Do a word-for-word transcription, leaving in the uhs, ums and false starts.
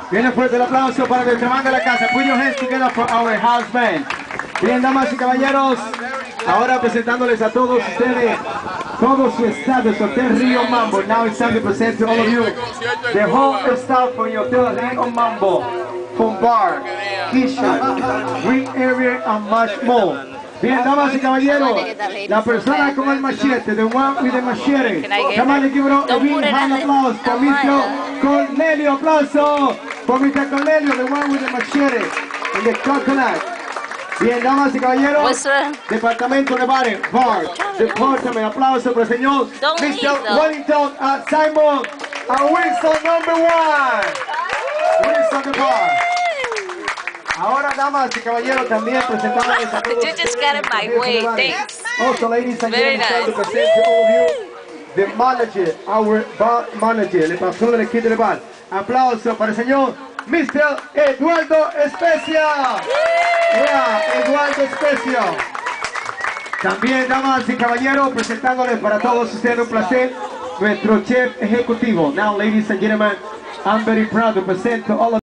Bien fuerte el aplauso para nuestro man de la casa. Put your hands together for our house band. Bien, damas y caballeros, ahora presentándoles a todos ustedes todo su staff de Hotel Rio Mambo. Now it's time to present to all of you the whole staff for your Hotel Rio Mambo, from bar, kitchen, green area and much more. Bien, damas y caballeros, la persona con el machete, the one with the machete. Come on, give it a big hand applause for mister Cornelio. Aplauso for mister Cornelio, the one with the machete and the coconut. Bien, damas y caballeros, departamento de bares, bar, departamento, aplauso para el señor mister Wellington uh, Simon and Wilson number one. Wilson the bar. Ahora, damas y caballeros, también presentándoles a todos. You just got in my way, thanks. Also, ladies and Very gentlemen, nice. to present to all of you the manager, our bar manager, el patrón del equipo de bar. Aplauso para el señor mister Eduardo Especia. Yeah, Eduardo Especia. También, damas y caballeros, presentándoles para todos ustedes un placer, nuestro chef ejecutivo. Now, ladies and gentlemen, I'm very proud to present to all of